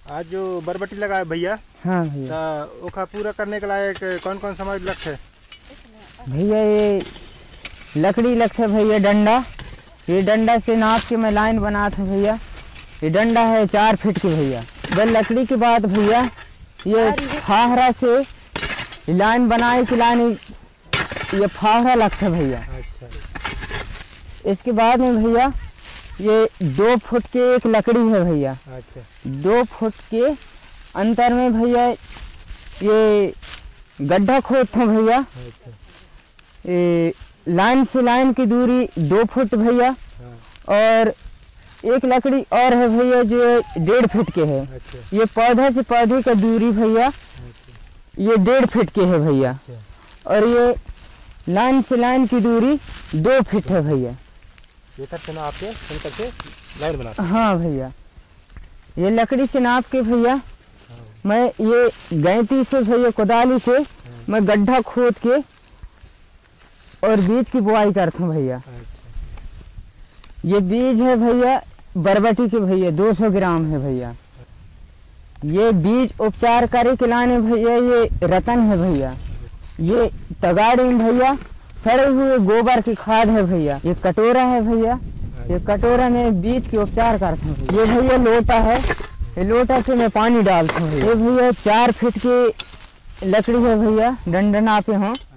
आज जो बरबटी लगा है भैया। हाँ भैया। तो ओखा पूरा करने के लायक कौन कौन सा हमारे लक्ष्य है भैया? ये लकड़ी लक्ष्य है भैया, डंडा। ये डंडा से नाप के मैं लाइन बना था भैया। ये डंडा है 4 फीट की भैया। बस लकड़ी के बाद भैया ये फाहरा से लाइन बनाए कि लाइन ये फाहरा लक्ष्य है भैया। अच्छा। इसके बाद में भैया ये 2 फुट के एक लकड़ी है भैया। अच्छा। 2 फुट के अंतर में भैया ये गड्ढा खोदते हैं भैया। अच्छा। ये लाइन से लाइन की दूरी 2 फुट भैया। हाँ। और एक लकड़ी और है भैया जो 1.5 फीट के है। अच्छा। ये पौधे से पौधे का दूरी भैया ये 1.5 फीट के है भैया। अच्छा। और ये लाइन से लाइन की दूरी 2 फीट है भैया। ये तक से नाप के सेंटर से लाइन बनाते हैं। हाँ भैया, ये लकड़ी से नाप के भैया मैं ये गैंती से भैया कुदाली से मैं गड्ढा खोद के और बीज की बुआई करता हूँ भैया। ये बीज है भैया बरबटी के भैया 200 ग्राम है भैया। ये बीज उपचार करे के लाने भैया ये रतन है भैया। ये तगाड़ी में भैया सड़े हुए गोबर की खाद है भैया। ये कटोरा है भैया, ये कटोरा में बीज के उपचार करता हूँ। ये भैया लोटा है, ये लोटा से मैं पानी डालता हूँ। ये भैया 4 फीट की लकड़ी है भैया, डंडा नापे हों।